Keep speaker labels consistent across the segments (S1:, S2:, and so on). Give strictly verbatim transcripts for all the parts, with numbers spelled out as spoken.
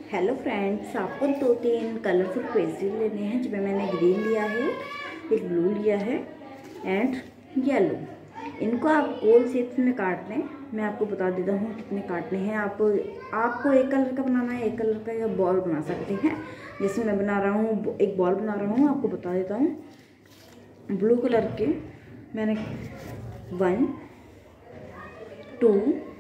S1: Hello friends, आपको दो तीन कलरफुल पेंसिल लेने हैं जिसमें मैंने ग्रीन लिया है, एक ब्लू लिया है एंड येलो। इनको आप गोल शेप्स में काट लें। मैं आपको बता देता हूँ कितने काटने हैं। आप आपको एक कलर का बनाना है, एक कलर का या बॉल बना सकते हैं। जैसे मैं बना रहा हूँ, एक बॉल बना रहा हूँ, आपको बता देता हूँ। ब्लू कलर के मैंने one two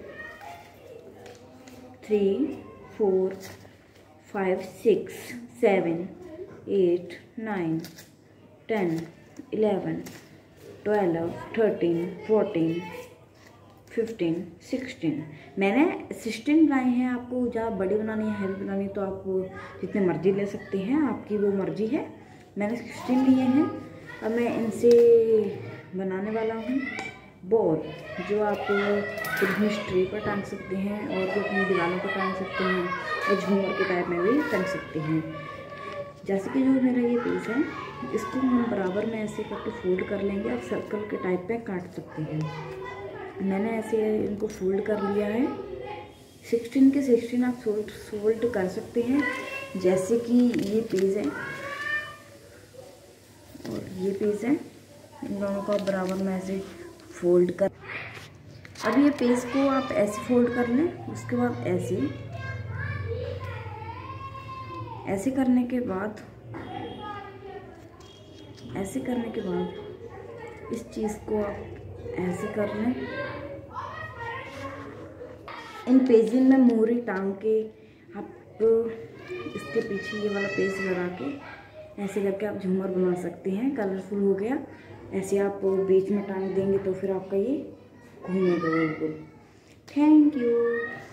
S1: three four five six seven eight nine ten eleven twelve thirteen fourteen fifteen sixteen मैंने सिक्सटीन बनाए हैं। आपको जहाँ बड़ी बनानी है, हैवी बनानी है तो आप जितने मर्जी ले सकते हैं, आपकी वो मर्जी है। मैंने सिक्सटीन लिए हैं। अब मैं इनसे बनाने वाला हूँ बॉल, जो आप क्रिसमस ट्री पर टांग सकते हैं और जो अपनी दीवारों पर टांग सकते हैं और झूमर के टाइप में भी टांग सकते हैं। जैसे कि जो मेरा ये पीस है, इसको हम बराबर में ऐसे करके फोल्ड कर लेंगे और सर्कल के टाइप पे काट सकते हैं। मैंने ऐसे इनको फोल्ड कर लिया है। सिक्सटीन के सिक्सटीन आप फोल्ड फोल्ड कर सकते हैं। जैसे कि ये पीस है और ये पीस है, इन दोनों को बराबर में ऐसे फोल्ड कर। अब ये पेज को आप ऐसे फोल्ड कर लें। उसके बाद ऐसे ऐसे करने के बाद ऐसे करने के बाद इस चीज़ को आप ऐसे कर लें। इन पेजिंग में मोरी टांग के आप इसके पीछे ये वाला पेज लगा के ऐसे करके आप झूमर बना सकते हैं। कलरफुल हो गया। ऐसे आप बीच में टांग देंगे तो फिर आपका ये घूमेगा बिल्कुल। Thank you.